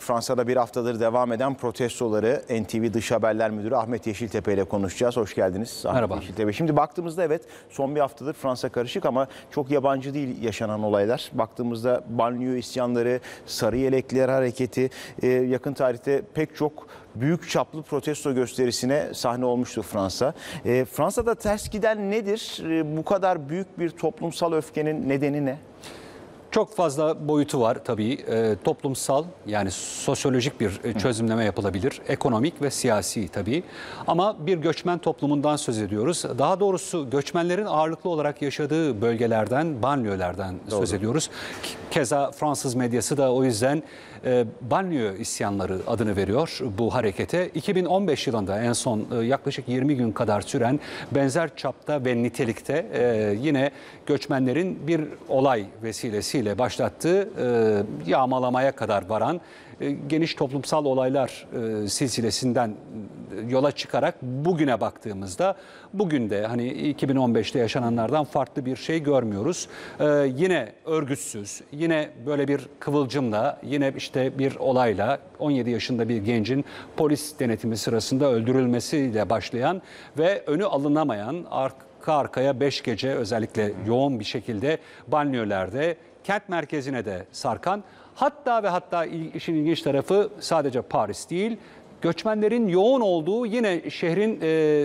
Fransa'da bir haftadır devam eden protestoları NTV Dış Haberler Müdürü Ahmet Yeşiltepe ile konuşacağız. Hoş geldiniz Ahmet Merhaba. Yeşiltepe. Şimdi baktığımızda evet son bir haftadır Fransa karışık ama çok yabancı değil yaşanan olaylar. Baktığımızda banliyö isyanları, sarı yelekliler hareketi, yakın tarihte pek çok büyük çaplı protesto gösterisine sahne olmuştu Fransa. Fransa'da ters giden nedir? Bu kadar büyük bir toplumsal öfkenin nedeni ne? Çok fazla boyutu var tabii. Toplumsal, yani sosyolojik bir çözümleme yapılabilir. Ekonomik ve siyasi tabii. Ama bir göçmen toplumundan söz ediyoruz. Daha doğrusu göçmenlerin ağırlıklı olarak yaşadığı bölgelerden, banliyölerden söz ediyoruz. Keza Fransız medyası da o yüzden banliyö isyanları adını veriyor bu harekete. 2015 yılında en son yaklaşık 20 gün kadar süren benzer çapta ve nitelikte yine göçmenlerin bir olay vesilesiyle başlattığı yağmalamaya kadar varan geniş toplumsal olaylar silsilesinden yola çıkarak bugüne baktığımızda bugün de hani 2015'te yaşananlardan farklı bir şey görmüyoruz. Yine örgütsüz, yine böyle bir kıvılcımla, yine işte bir olayla 17 yaşında bir gencin polis denetimi sırasında öldürülmesiyle başlayan ve önü alınamayan arka arkaya 5 gece özellikle yoğun bir şekilde banliyölerde kent merkezine de sarkan, hatta ve hatta işin ilginç tarafı sadece Paris değil, göçmenlerin yoğun olduğu yine şehrin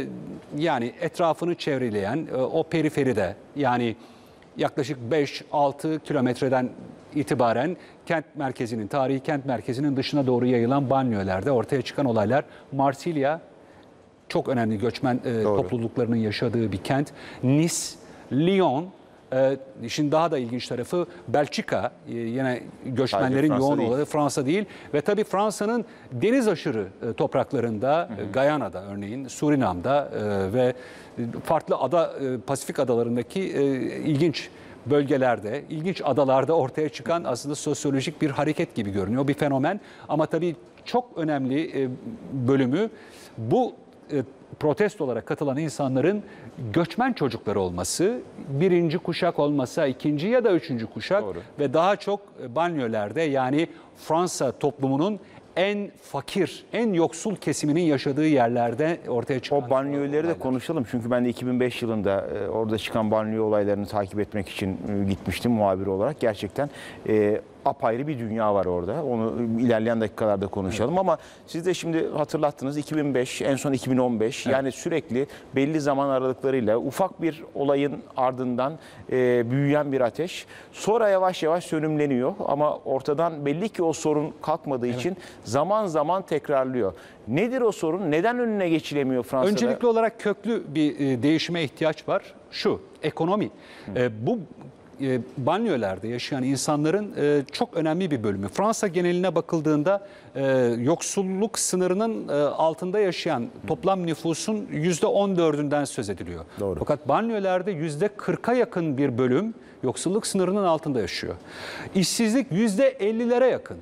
yani etrafını çevreleyen o periferide, yani yaklaşık 5-6 kilometreden itibaren tarihi kent merkezinin dışına doğru yayılan banliyölerde ortaya çıkan olaylar. Marsilya çok önemli göçmen topluluklarının yaşadığı bir kent. Nice, Lyon. İşin daha da ilginç tarafı Belçika, yine göçmenlerin yoğun olduğu, Fransa değil. Ve tabii Fransa'nın deniz aşırı topraklarında, Gayana'da örneğin, Surinam'da ve farklı Pasifik adalarındaki ilginç bölgelerde, ilginç adalarda ortaya çıkan aslında sosyolojik bir hareket gibi görünüyor, bir fenomen. Ama tabii çok önemli bölümü bu protestolara katılan insanların göçmen çocukları olması, birinci kuşak olmasa ikinci ya da üçüncü kuşak. Doğru. Ve daha çok banliyölerde, yani Fransa toplumunun en fakir, en yoksul kesiminin yaşadığı yerlerde ortaya çıkan o banliyöleri de konuşalım. Çünkü ben de 2005 yılında orada çıkan banliyö olaylarını takip etmek için gitmiştim muhabir olarak. Gerçekten apayrı bir dünya var orada. Onu ilerleyen dakikalarda konuşalım. Evet. Ama siz de şimdi hatırlattınız, 2005, en son 2015. Evet. Yani sürekli belli zaman aralıklarıyla ufak bir olayın ardından büyüyen bir ateş. Sonra yavaş yavaş sönümleniyor. Ama ortadan belli ki o sorun kalkmadığı için zaman zaman tekrarlıyor. Nedir o sorun? Neden önüne geçilemiyor Fransa'da? Öncelikli olarak köklü bir değişime ihtiyaç var. Şu, ekonomi. Bu banliyölerde yaşayan insanların çok önemli bir bölümü. Fransa geneline bakıldığında yoksulluk sınırının altında yaşayan toplam nüfusun %14'ünden söz ediliyor. Doğru. Fakat banliyölerde %40'a yakın bir bölüm yoksulluk sınırının altında yaşıyor. İşsizlik %50'lere yakın.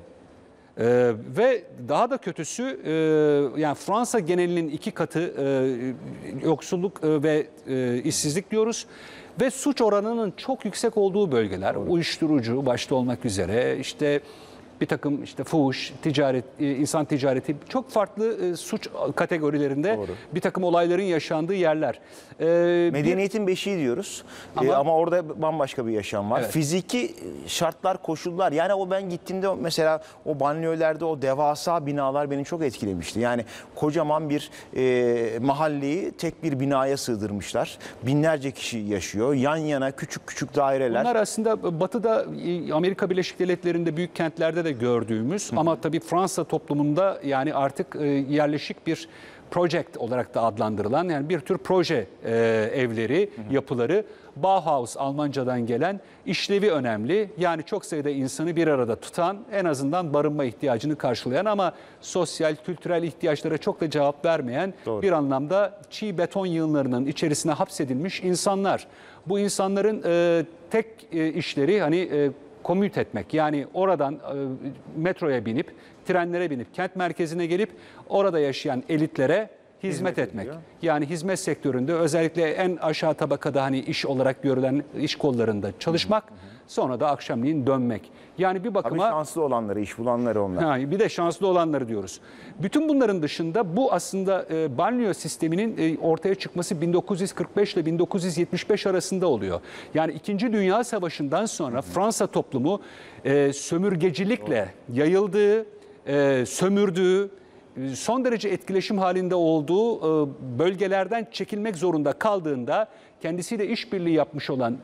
Ve daha da kötüsü, yani Fransa genelinin 2 katı yoksulluk ve işsizlik diyoruz. Ve suç oranının çok yüksek olduğu bölgeler, uyuşturucu başta olmak üzere, işte bir takım fuhuş, insan ticareti, çok farklı suç kategorilerinde bir takım olayların yaşandığı yerler. Medeniyetin beşiği diyoruz ama orada bambaşka bir yaşam var. Evet. Fiziki şartlar, koşullar, yani ben gittiğimde mesela o banliyölerde o devasa binalar beni çok etkilemişti. Yani kocaman bir mahalleyi tek bir binaya sığdırmışlar. Binlerce kişi yaşıyor. Yan yana küçük küçük daireler. Bunlar aslında batıda, Amerika Birleşik Devletleri'nde büyük kentlerde de gördüğümüz ama tabii Fransa toplumunda yani artık yerleşik bir project olarak da adlandırılan, yani bir tür proje evleri, yapıları. Bauhaus Almancadan gelen, işlevi önemli. Yani çok sayıda insanı bir arada tutan, en azından barınma ihtiyacını karşılayan ama sosyal, kültürel ihtiyaçlara çok da cevap vermeyen, bir anlamda çiğ beton yığınlarının içerisine hapsedilmiş insanlar. Bu insanların tek işleri komüt etmek, yani oradan metroya binip, trenlere binip, kent merkezine gelip orada yaşayan elitlere hizmet etmek. ediliyor. Yani hizmet sektöründe özellikle en aşağı tabakada hani iş olarak görülen iş kollarında çalışmak, sonra da akşamleyin dönmek. Yani bir Tabii bakıma şanslı olanları, iş bulanları onlar. ha, bir de şanslı olanları diyoruz. Bütün bunların dışında bu aslında banliyö sisteminin ortaya çıkması 1945 ile 1975 arasında oluyor. Yani 2. Dünya Savaşı'ndan sonra Fransa toplumu sömürgecilikle yayıldığı, sömürdüğü, son derece etkileşim halinde olduğu bölgelerden çekilmek zorunda kaldığında kendisiyle işbirliği yapmış olan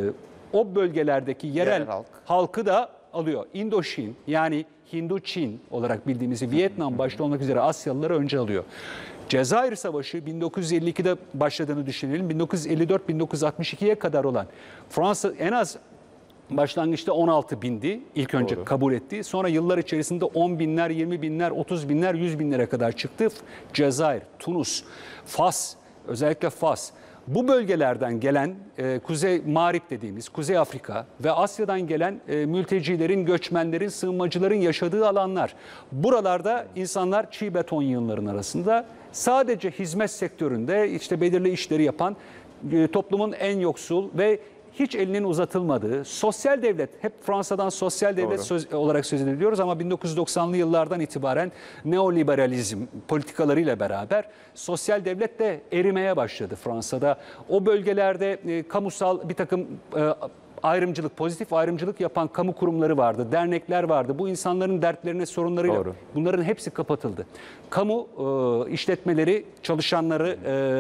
o bölgelerdeki yerel halkı da alıyor. Indoçin yani Hindu-Çin olarak bildiğimiz Vietnam başta olmak üzere Asyalıları önce alıyor. Cezayir Savaşı 1952'de başladığını düşünelim. 1954-1962'ye kadar olan Fransa en az başlangıçta 16 bindi. İlk önce kabul etti. Sonra yıllar içerisinde 10 binler, 20 binler, 30 binler, 100 binlere kadar çıktı. Cezayir, Tunus, Fas, özellikle Fas. Bu bölgelerden gelen Kuzey Mağrip dediğimiz Kuzey Afrika ve Asya'dan gelen mültecilerin, göçmenlerin, sığınmacıların yaşadığı alanlar. Buralarda insanlar çiğ beton yığınlarının arasında sadece hizmet sektöründe işte belirli işleri yapan toplumun en yoksul ve hiç elinin uzatılmadığı sosyal devlet, hep Fransa'dan sosyal devlet olarak söz ediliyoruz ama 1990'lı yıllardan itibaren neoliberalizm politikalarıyla beraber sosyal devlet de erimeye başladı Fransa'da. O bölgelerde kamusal bir takım ayrımcılık, pozitif ayrımcılık yapan kamu kurumları vardı, dernekler vardı. Bu insanların dertlerine, sorunlarıyla bunların hepsi kapatıldı. Kamu işletmeleri, çalışanları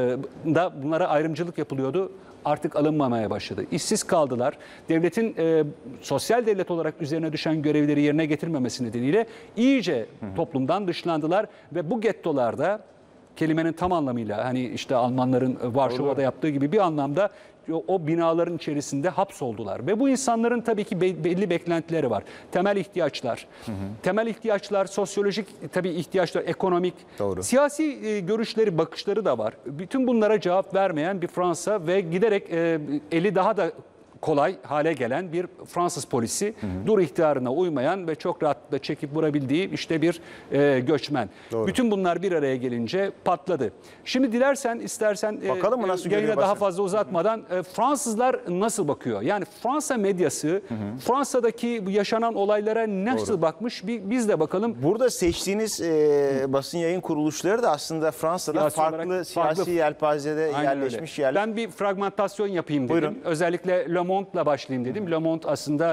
da bunlara ayrımcılık yapılıyordu. Artık alınmamaya başladı. İşsiz kaldılar. Devletin sosyal devlet olarak üzerine düşen görevleri yerine getirmemesi nedeniyle iyice toplumdan dışlandılar ve bu gettolarda kelimenin tam anlamıyla hani işte Almanların Varşova'da yaptığı gibi bir anlamda o binaların içerisinde hapsoldular. Ve bu insanların tabii ki belli beklentileri var. Temel ihtiyaçlar. Temel ihtiyaçlar, sosyolojik tabii ihtiyaçlar, ekonomik, siyasi görüşleri, bakışları da var. Bütün bunlara cevap vermeyen bir Fransa ve giderek eli daha da kolay hale gelen bir Fransız polisi, dur ihtiyarına uymayan ve çok rahatlıkla çekip vurabildiği işte bir göçmen. Bütün bunlar bir araya gelince patladı. Şimdi istersen bakalım mı nasıl yayına daha fazla uzatmadan Fransızlar nasıl bakıyor? Yani Fransa medyası Fransa'daki yaşanan olaylara nasıl bakmış? Biz de bakalım. Burada seçtiğiniz basın yayın kuruluşları da aslında Fransa'da siyasi yelpazede yerleşmiş yerler. Ben bir fragmentasyon yapayım dedim. Buyurun. Özellikle Le Monde'la başlayayım dedim. Le Monde aslında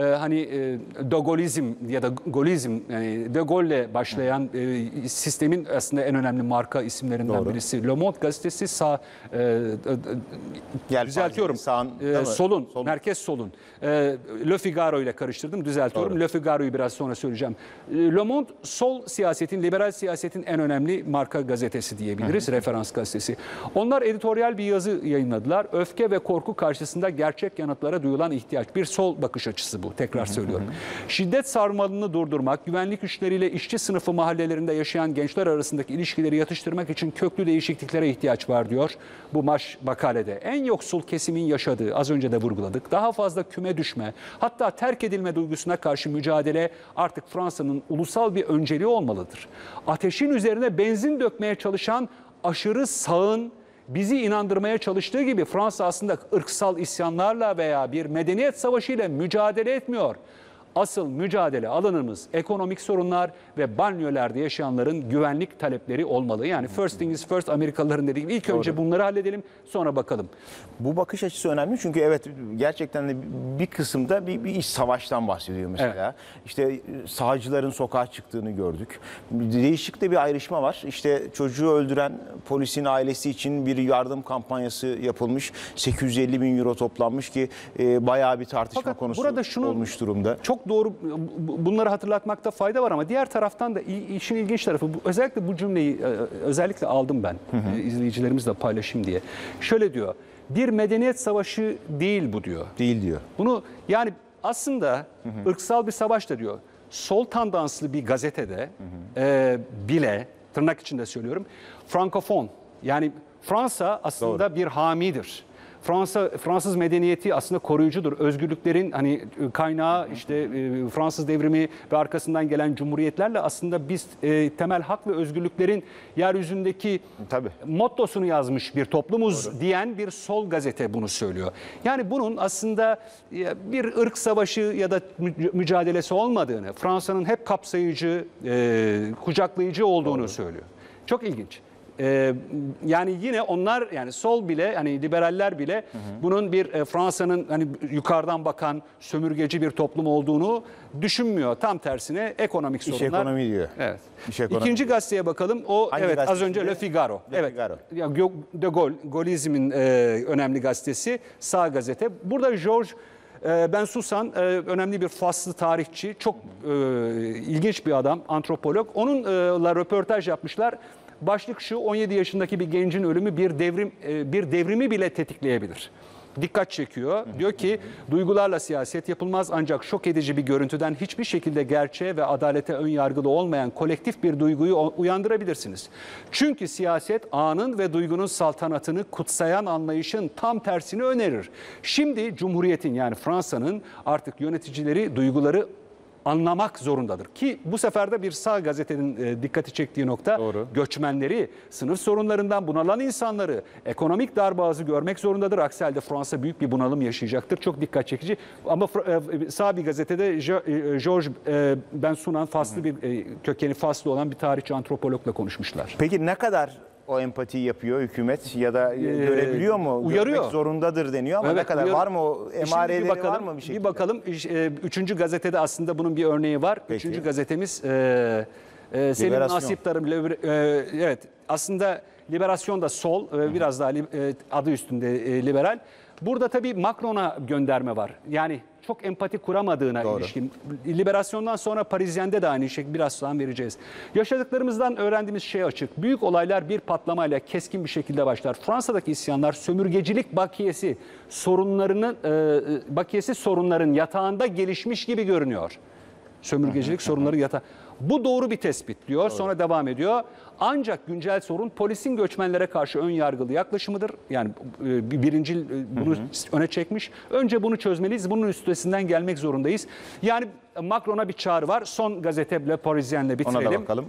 De Gaulle'izm ya da Gaulle'izm, yani De Gaulle'le başlayan sistemin aslında en önemli marka isimlerinden birisi. Le Monde gazetesi düzeltiyorum. Solun, merkez solun. Le Figaro ile karıştırdım, düzeltiyorum. Le Figaro'yu biraz sonra söyleyeceğim. Le Monde sol siyasetin, liberal siyasetin en önemli marka gazetesi diyebiliriz, referans gazetesi. Onlar editoryal bir yazı yayınladılar. Öfke ve korku karşısında gerçek yanıtlara duyulan ihtiyaç. Bir sol bakış açısı bu, tekrar söylüyorum. Şiddet sarmalını durdurmak, güvenlik güçleriyle işçi sınıfı mahallelerinde yaşayan gençler arasındaki ilişkileri yatıştırmak için köklü değişikliklere ihtiyaç var diyor bu makalede. En yoksul kesimin yaşadığı, az önce de vurguladık, daha fazla küme düşme, hatta terk edilme duygusuna karşı mücadele artık Fransa'nın ulusal bir önceliği olmalıdır. Ateşin üzerine benzin dökmeye çalışan aşırı sağın bizi inandırmaya çalıştığı gibi Fransa aslında ırksal isyanlarla veya bir medeniyet savaşıyla mücadele etmiyor. Asıl mücadele alanımız ekonomik sorunlar ve banliyölerde yaşayanların güvenlik talepleri olmalı. Yani first thing is first, Amerikalıların dediği gibi ilk önce bunları halledelim, sonra bakalım. Bu bakış açısı önemli çünkü evet gerçekten de bir kısımda bir iç savaştan bahsediyor mesela. Evet. İşte sağcıların sokağa çıktığını gördük. Değişik de bir ayrışma var. İşte çocuğu öldüren polisin ailesi için bir yardım kampanyası yapılmış. 850 bin euro toplanmış ki bayağı bir tartışma konusu olmuş durumda. Çok doğru, bunları hatırlatmakta fayda var ama diğer taraftan da işin ilginç tarafı, özellikle bu cümleyi özellikle aldım ben izleyicilerimizle paylaşayım diye. Şöyle diyor, bir medeniyet savaşı değil bu diyor. Değil diyor. Bunu yani aslında ırksal bir savaş da diyor. Sol tandanslı bir gazetede bile, tırnak içinde söylüyorum, Frankofon, yani Fransa aslında bir hamidir. Fransız medeniyeti aslında koruyucudur. Özgürlüklerin hani kaynağı işte Fransız devrimi ve arkasından gelen cumhuriyetlerle aslında biz temel hak ve özgürlüklerin yeryüzündeki Tabii. mottosunu yazmış bir toplumuz diyen bir sol gazete bunu söylüyor. Yani bunun aslında bir ırk savaşı ya da mücadelesi olmadığını, Fransa'nın hep kapsayıcı, kucaklayıcı olduğunu söylüyor. Çok ilginç. Yani yine onlar, yani sol bile, hani liberaller bile bunun bir Fransa'nın hani yukarıdan bakan sömürgeci bir toplum olduğunu düşünmüyor. Tam tersine ekonomik sorunlar. İş ekonomi diyor. Evet. İş ekonomi. İkinci gazeteye bakalım. O Hangi evet az gazetesi önce de? Le Figaro. Le Evet. Figaro. Ya, De Gaulle, Gaulleizmin önemli gazetesi, sağ gazete. Burada Georges Bensusan önemli bir Faslı tarihçi, çok ilginç bir adam, antropolog. Onunla röportaj yapmışlar. Başlık şu: 17 yaşındaki bir gencin ölümü bir devrimi bile tetikleyebilir. Dikkat çekiyor. Diyor ki duygularla siyaset yapılmaz, ancak şok edici bir görüntüden hiçbir şekilde gerçeğe ve adalete ön yargılı olmayan kolektif bir duyguyu uyandırabilirsiniz. Çünkü siyaset anın ve duygunun saltanatını kutsayan anlayışın tam tersini önerir. Şimdi Cumhuriyet'in, yani Fransa'nın artık yöneticileri duyguları anlamak zorundadır. Ki bu sefer de bir sağ gazetenin dikkati çektiği nokta, doğru, göçmenleri, sınıf sorunlarından bunalan insanları ekonomik darboğazı görmek zorundadır. Aksi halde Fransa büyük bir bunalım yaşayacaktır. Çok dikkat çekici. Ama sağ bir gazetede Georges Bensusan, Faslı bir kökeni Faslı olan bir tarihçi, antropologla konuşmuşlar. Peki ne kadar o empatiyi yapıyor hükümet ya da görebiliyor mu? Uyarıyor. Görmek zorundadır deniyor ama Evet, ne kadar var mı o emareleri, var mı bir şekilde? Bir bakalım. Üçüncü gazetede aslında bunun bir örneği var. Peki. Üçüncü gazetemiz Selim Liberasyon. Nasip Tarım. Evet, aslında Liberasyon da sol, biraz daha adı üstünde liberal. Burada tabii Macron'a gönderme var. Yani çok empati kuramadığına ilişkin. Liberasyondan sonra Parisyen'de de aynı şey, biraz sonra vereceğiz. Yaşadıklarımızdan öğrendiğimiz şey açık. Büyük olaylar bir patlamayla keskin bir şekilde başlar. Fransa'daki isyanlar sömürgecilik bakiyesi sorunların yatağında gelişmiş gibi görünüyor. Sömürgecilik sorunları yatağı. Bu doğru bir tespit diyor. Doğru. Sonra devam ediyor. Ancak güncel sorun polisin göçmenlere karşı ön yargılı yaklaşımıdır. Yani birincil bunu öne çekmiş. Önce bunu çözmeliyiz. Bunun üstesinden gelmek zorundayız. Yani Macron'a bir çağrı var. Son gazete Le Parisien'le bitirelim. Ona da bakalım.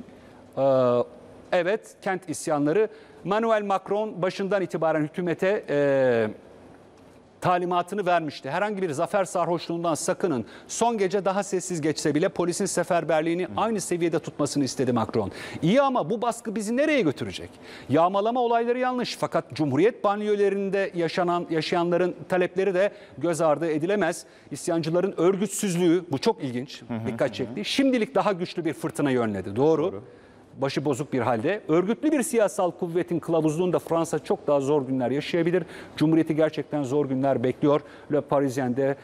Evet, kent isyanları. Emmanuel Macron başından itibaren hükümete talimatını vermişti. Herhangi bir zafer sarhoşluğundan sakının. Son gece daha sessiz geçse bile polisin seferberliğini aynı seviyede tutmasını istedi Macron. İyi ama bu baskı bizi nereye götürecek? Yağmalama olayları yanlış, fakat Cumhuriyet banliyölerinde yaşayanların talepleri de göz ardı edilemez. İsyancıların örgütsüzlüğü, bu çok ilginç, dikkat çekti. Şimdilik daha güçlü bir fırtına yönledi. Doğru. Başı bozuk bir halde. Örgütlü bir siyasal kuvvetin kılavuzluğunda Fransa çok daha zor günler yaşayabilir. Cumhuriyeti gerçekten zor günler bekliyor. Le Parisien'de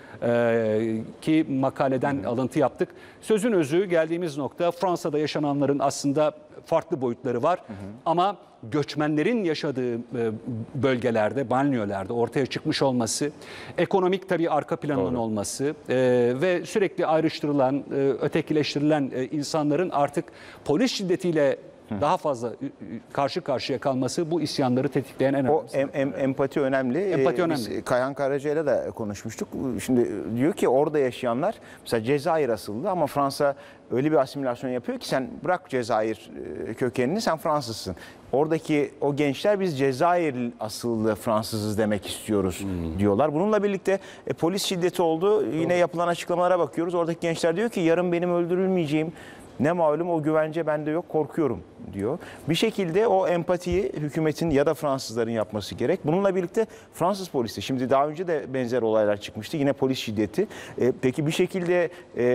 ki makaleden alıntı yaptık. Sözün özü, geldiğimiz nokta, Fransa'da yaşananların aslında farklı boyutları var. Ama göçmenlerin yaşadığı bölgelerde, banliyölerde ortaya çıkmış olması, ekonomik tabii arka planının olması ve sürekli ayrıştırılan, ötekileştirilen insanların artık polis şiddetiyle daha fazla karşı karşıya kalması bu isyanları tetikleyen en önemli. Empati önemli. Empati önemli. Biz Kayhan Karaca'yla da konuşmuştuk. Şimdi diyor ki orada yaşayanlar, mesela Cezayir asıllı ama Fransa öyle bir asimilasyon yapıyor ki sen bırak Cezayir kökenini, sen Fransızsın. Oradaki o gençler biz Cezayir asıllı Fransızız demek istiyoruz diyorlar. Bununla birlikte polis şiddeti oldu. Yine yapılan açıklamalara bakıyoruz. Oradaki gençler diyor ki yarın benim öldürülmeyeceğim, ne malum, o güvence bende yok, korkuyorum diyor. Bir şekilde o empatiyi hükümetin ya da Fransızların yapması gerek. Bununla birlikte Fransız polisi, şimdi daha önce de benzer olaylar çıkmıştı. Yine polis şiddeti. Peki bir şekilde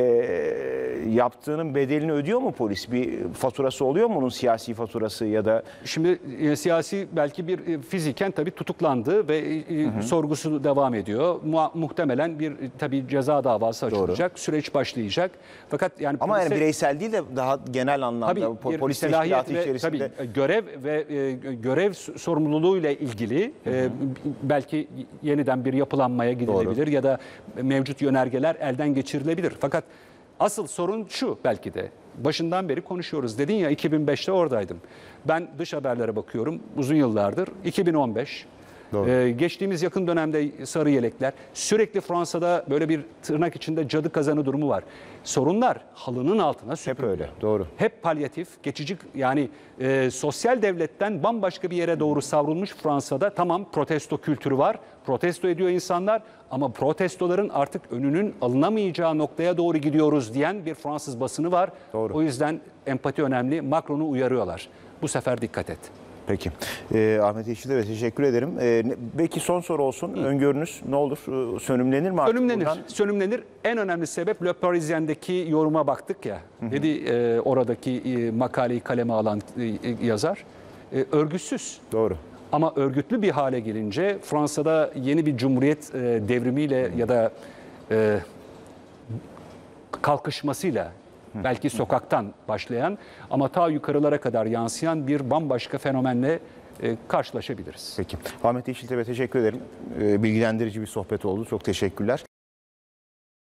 yaptığının bedelini ödüyor mu polis? Bir faturası oluyor mu onun, siyasi faturası ya da? Şimdi siyasi belki bir fiziken tabii tutuklandı ve sorgusu devam ediyor. Muhtemelen bir tabii ceza davası açılacak. Doğru. Süreç başlayacak. Fakat yani ama yani bireysel değil de daha genel anlamda polis teşkilatı içerisinde. Tabii görev ve görev sorumluluğuyla ilgili belki yeniden bir yapılanmaya gidilebilir. Doğru. Ya da mevcut yönergeler elden geçirilebilir. Fakat asıl sorun şu, belki de başından beri konuşuyoruz. Dedin ya, 2005'te oradaydım. Ben dış haberlere bakıyorum uzun yıllardır. 2015 Doğru. Geçtiğimiz yakın dönemde sarı yelekler, sürekli Fransa'da böyle bir tırnak içinde cadı kazanı durumu var. Sorunlar halının altına süpürülüyor. Hep öyle, doğru. Hep palyatif, geçici, yani sosyal devletten bambaşka bir yere doğru savrulmuş Fransa'da. Tamam, protesto kültürü var, protesto ediyor insanlar ama protestoların artık önünün alınamayacağı noktaya doğru gidiyoruz diyen bir Fransız basını var. Doğru. O yüzden empati önemli. Macron'u uyarıyorlar. Bu sefer dikkat et. Peki. Ahmet Yeşil'e teşekkür ederim. Belki son soru olsun. Öngörünüz ne olur? Sönümlenir mi artık Sönümlenir. buradan? Sönümlenir. En önemli sebep Le Parisien'deki yoruma baktık ya. Dedi oradaki makaleyi kaleme alan yazar. Örgütsüz. Doğru. Ama örgütlü bir hale gelince Fransa'da yeni bir cumhuriyet devrimiyle ya da kalkışmasıyla belki sokaktan başlayan ama ta yukarılara kadar yansıyan bir bambaşka fenomenle karşılaşabiliriz. Peki. Ahmet Yeşil'e teşekkür ederim. Bilgilendirici bir sohbet oldu. Çok teşekkürler.